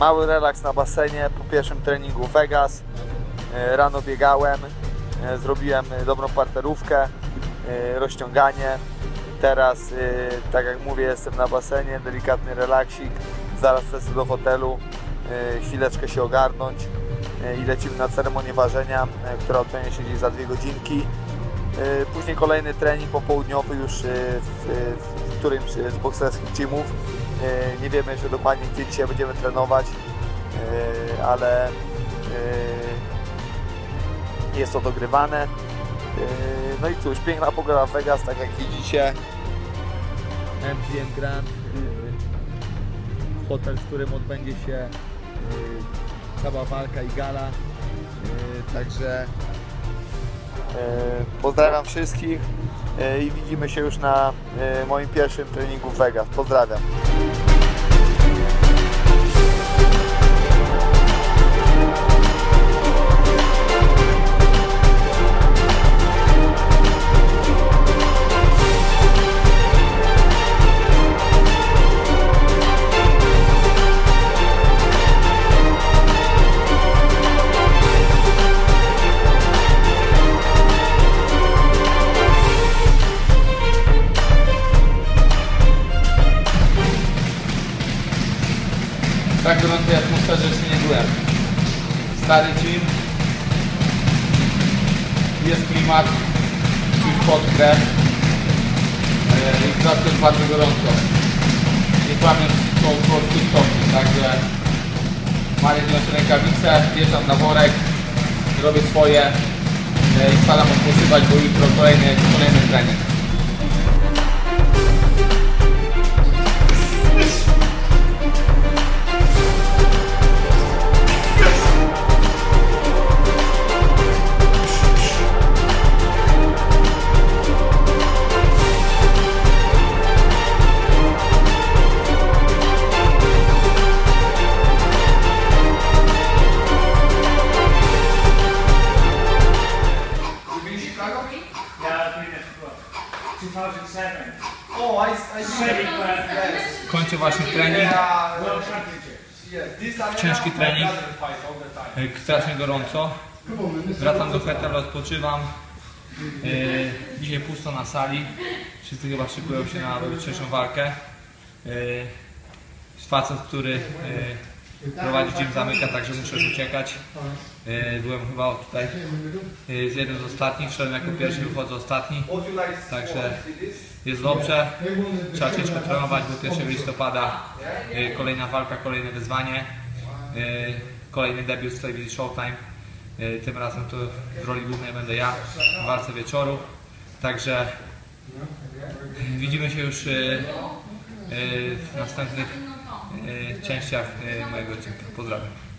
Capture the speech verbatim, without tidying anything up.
Mały relaks na basenie po pierwszym treningu Vegas. Rano biegałem, zrobiłem dobrą parterówkę, rozciąganie. Teraz, tak jak mówię, jestem na basenie, delikatny relaksik. Zaraz lecę do hotelu, chwileczkę się ogarnąć i lecimy na ceremonię ważenia, która odbędzie się gdzieś za dwie godzinki. Później kolejny trening popołudniowy już w, w którymś z bokserskich teamów. Nie wiemy jeszcze dokładnie, gdzie dzisiaj będziemy trenować, ale jest to dogrywane. No i cóż, piękna pogoda w Vegas, tak jak widzicie. M G M Grand, hotel, w którym odbędzie się cała walka i gala. Także pozdrawiam wszystkich i widzimy się już na moim pierwszym treningu w Vegas. Pozdrawiam. W tak gorącej atmosferze jeszcze nie byłem. Stary gym, jest klimat, czuć pod krew i w dodatku jest bardzo gorąco. Nie kłamię około stu stopni, także Marek nosi rękawice, wjeżdżam na worek, robię swoje i spadam odpoczywać, bo jutro kolejny, kolejny trening. Kończę właśnie trening, ciężki trening, strasznie gorąco, wracam do hotelu, odpoczywam, dzisiaj pusto na sali, wszyscy chyba szykują się na jutrzejszą walkę, facet, który prowadzi gym, zamyka, także muszę już uciekać. Byłem chyba tutaj z jednym z ostatnich, szedłem jako pierwszy, wychodzę ostatni, także jest dobrze, trzeba ciężko trenować, bo pierwszego listopada kolejna walka, kolejne wyzwanie, kolejny debiut w telewizji Showtime, tym razem to w roli głównej będę ja w walce wieczoru, także widzimy się już w następnych częściach mojego odcinka. Pozdrawiam.